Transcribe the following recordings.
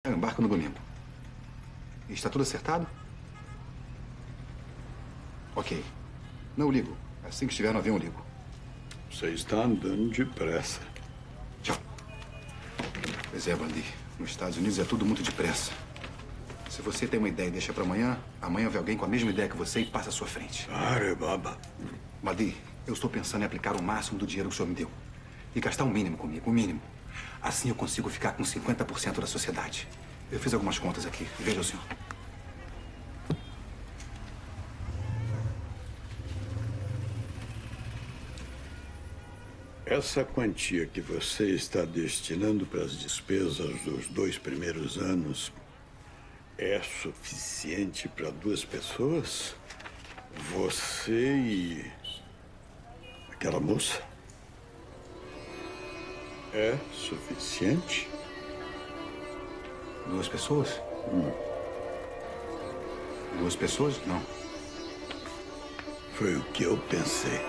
Eu embarco no domingo. E está tudo acertado? Ok. Não ligo. Assim que estiver no avião, eu ligo. Você está andando depressa. Tchau. Pois é, Bandi. Nos Estados Unidos é tudo muito depressa. Se você tem uma ideia e deixa pra amanhã, amanhã vem alguém com a mesma ideia que você e passa à sua frente. Pare, baba. Bandi, eu estou pensando em aplicar o máximo do dinheiro que o senhor me deu. E gastar o mínimo comigo, o mínimo. Assim eu consigo ficar com 50% da sociedade. Eu fiz algumas contas aqui. Veja o senhor. Essa quantia que você está destinando para as despesas dos 2 primeiros anos é suficiente para 2 pessoas? Você e aquela moça? É suficiente? 2 pessoas? 2 pessoas? Não. Foi o que eu pensei.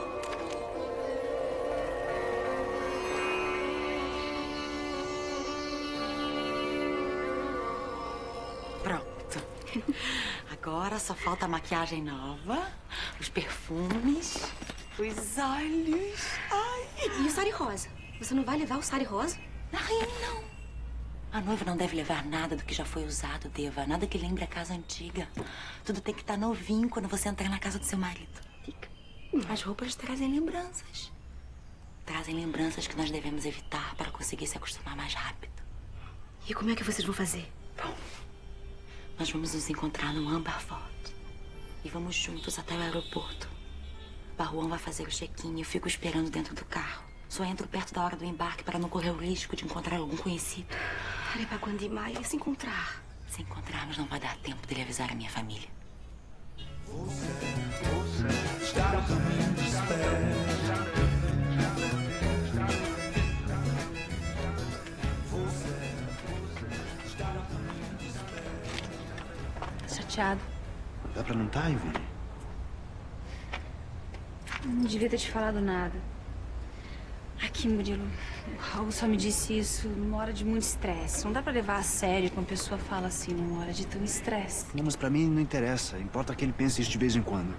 Pronto. Agora só falta a maquiagem nova, os perfumes, os olhos. Ai. E o sari rosa? Você não vai levar o sari rosa? Ai, não. A noiva não deve levar nada do que já foi usado, Deva. Nada que lembre a casa antiga. Tudo tem que estar novinho quando você entrar na casa do seu marido. As roupas trazem lembranças. Trazem lembranças que nós devemos evitar para conseguir se acostumar mais rápido. E como é que vocês vão fazer? Bom, nós vamos nos encontrar no Amber Fort. E vamos juntos até o aeroporto. Barruan vai fazer o check-in e eu fico esperando dentro do carro. Só entro perto da hora do embarque para não correr o risco de encontrar algum conhecido. Arepaguandimai, e se encontrar? Se encontrarmos, não vai dar tempo dele avisar a minha família. Você está no caminho de espera. Chateado. Dá pra não estar, Ivone? Não devia ter te falado nada. Aqui, Murilo, o Raul só me disse isso numa hora de muito estresse. Não dá pra levar a sério quando uma pessoa fala assim numa hora de tão estresse. Não, mas pra mim não interessa. Importa que ele pense isso de vez em quando.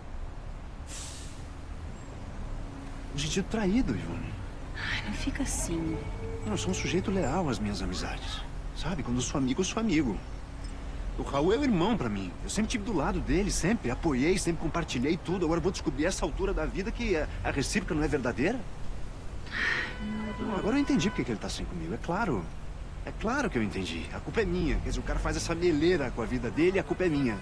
Um sentido traído, Ivone. Ai, não fica assim. Eu sou um sujeito leal às minhas amizades. Sabe? Quando eu sou amigo, eu sou amigo. O Raul é o irmão pra mim. Eu sempre estive do lado dele, sempre. Apoiei, sempre compartilhei tudo. Agora eu vou descobrir essa altura da vida que a recíproca não é verdadeira? Não, agora eu entendi porque que ele tá assim comigo. É claro. É claro que eu entendi. A culpa é minha. Quer dizer, o cara faz essa meleira com a vida dele e a culpa é minha.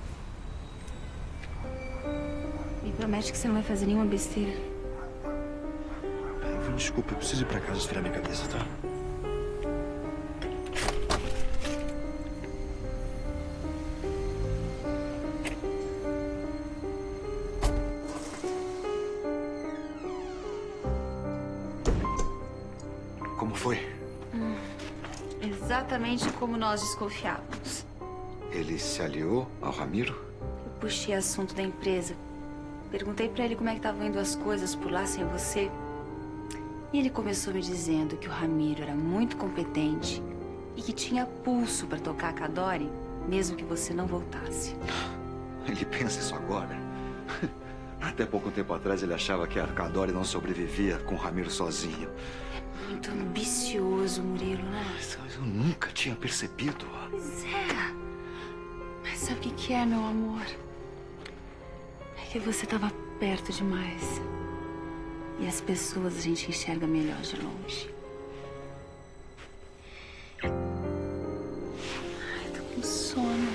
Me promete que você não vai fazer nenhuma besteira. Desculpa, eu preciso ir pra casa esfriar minha cabeça, tá? Como foi? Exatamente como nós desconfiávamos. Ele se aliou ao Ramiro? Eu puxei assunto da empresa. Perguntei pra ele como é que estavam indo as coisas por lá sem você. E ele começou me dizendo que o Ramiro era muito competente e que tinha pulso pra tocar a Cadore, mesmo que você não voltasse. Ele pensa isso agora? Até pouco tempo atrás ele achava que a Cadore não sobrevivia com o Ramiro sozinho. É muito ambicioso, Murilo, né? Mas eu nunca tinha percebido. Pois é. Mas sabe o que é, meu amor? É que você estava perto demais. E as pessoas a gente enxerga melhor de longe. Ai, tô com sono.